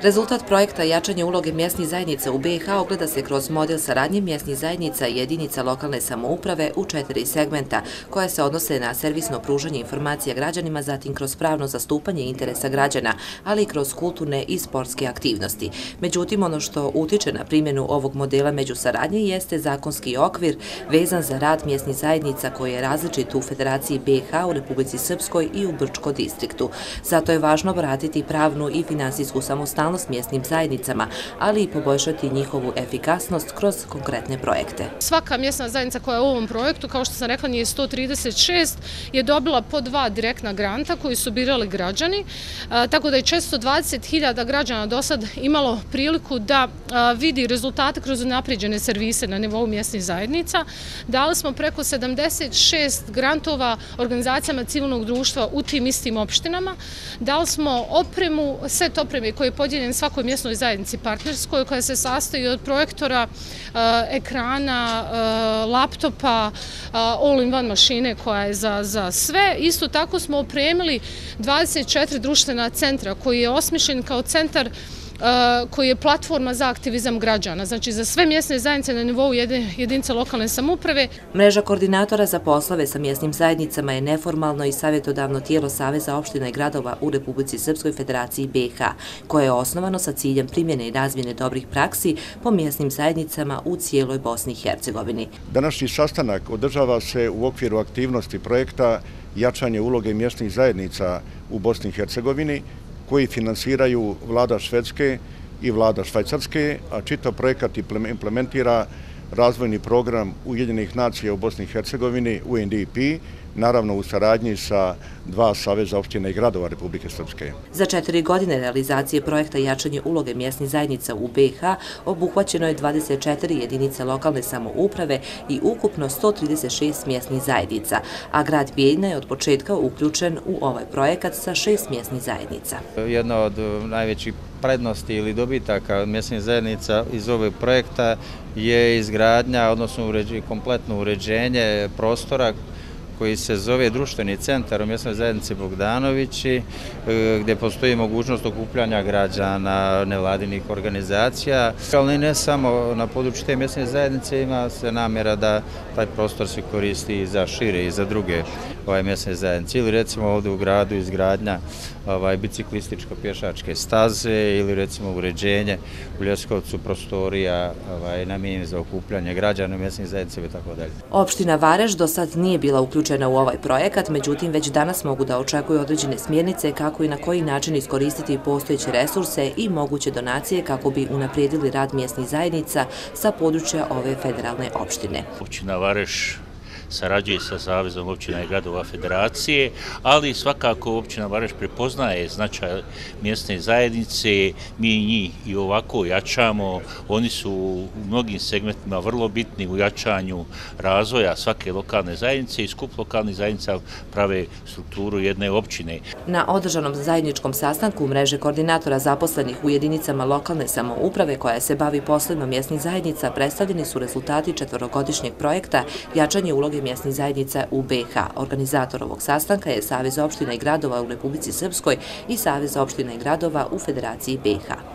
Rezultat projekta jačanje uloge mjesnih zajednica u BiH ogleda se kroz model saradnje mjesnih zajednica i jedinica lokalne samouprave u 4 segmenta, koja se odnose na servisno pružanje informacija građanima, zatim kroz pravno zastupanje interesa građana, ali i kroz kulturne i sportske aktivnosti. Međutim, ono što utiče na primjenu ovog modela međusaradnje jeste zakonski okvir vezan za rad mjesnih zajednica koji je različit u Federaciji BiH, u Republici Srpskoj i u Brčko distriktu. Zato je važno vratiti pravnu i finansijsku samostalnost mjesnim zajednicama, ali i poboljšati njihovu efikasnost kroz konkretne projekte. Svaka mjesna zajednica koja je u ovom projektu, kao što sam rekla, nije 136, je dobila po 2 direktna granta koji su birali građani, tako da je 420.000 građana do sad imalo priliku da vidi rezultate kroz unaprijeđene servise na nivou mjesnih zajednica. Dali smo preko 76 grantova organizacijama civilnog društva u tim istim opštinama. Dali smo opremu, set opreme koji je podijeljen svakoj mjesnoj zajednici partnerskoj, koja se sastoji od projektora, ekrana, laptopa, all-in-one mašine koja je za sve. Isto tako smo opremili 24 društvena centra koji je osmišljen kao centar koji je platforma za aktivizam građana, znači za sve mjesne zajednice na nivou jedinice lokalne samouprave. Mreža koordinatora za poslove sa mjesnim zajednicama je neformalno i savjetodavno tijelo Saveza opština i gradova u Republici Srpskoj Federaciji BiH, koje je osnovano sa ciljem primjene i razmjene dobrih praksi po mjesnim zajednicama u cijeloj Bosni i Hercegovini. Današnji sastanak održava se u okviru aktivnosti projekta jačanje uloge mjesnih zajednica u Bosni i Hercegovini, koji finansiraju vlada Švedske i vlada Švajcarske, a čitav projekat implementira razvojni program Ujedinjenih nacija u Bosni i Hercegovini, UNDP, naravno u saradnji sa 2 saveza opština i gradova Republike Srpske. Za 4 godine realizacije projekta jačanje uloge mjesnih zajednica u BiH obuhvaćeno je 24 jedinice lokalne samouprave i ukupno 136 mjesnih zajednica, a grad Bijeljina je od početka uključen u ovaj projekat sa 6 mjesnih zajednica. Jedna od najvećih prednosti ili dobitaka mjesnih zajednica iz ovog projekta je izgradnja, odnosno kompletno uređenje prostora koji se zove društveni centar u mjesnoj zajednici Bogdanovići, gdje postoji mogućnost okupljanja građana, nevladinih organizacija, ali ne samo na području te mjesne zajednice, ima se namjera da taj prostor se koristi i za šire i za druge mjesne zajednice. Ili recimo ovdje u gradu izgradnja biciklističko-pješačke staze ili recimo uređenje u Ljeskovcu prostorija namijenjenih za okupljanje građana mjesnih zajednica i tako dalje. Opština Vareš do sad nije bila uključena u ovaj projekat, međutim već danas mogu da očekuju određene smjernice kako i na koji način iskoristiti postojeće resurse i moguće donacije kako bi unaprijedili rad mjesnih zajednica sa područja ove federalne opštine. Opština Vareš sarađuje sa Savezom općina i gradova Federacije, ali svakako općina Vareš prepoznaje značaj mjesne zajednice, mi njih i ovako jačamo, oni su u mnogim segmentima vrlo bitni u jačanju razvoja svake lokalne zajednice i skup lokalnih zajednica prave strukturu jedne općine. Na održanom zajedničkom sastanku mreže koordinatora zaposlenih u jedinicama lokalne samouprave koja se bavi poslovima mjesnih zajednica predstavljeni su rezultati 4-godišnjeg projekta jačanje uloge mjesnih zajednica u BiH. Organizator ovog sastanka je Savez opština i gradova u Republici Srpskoj i Savez opština i gradova u Federaciji BiH.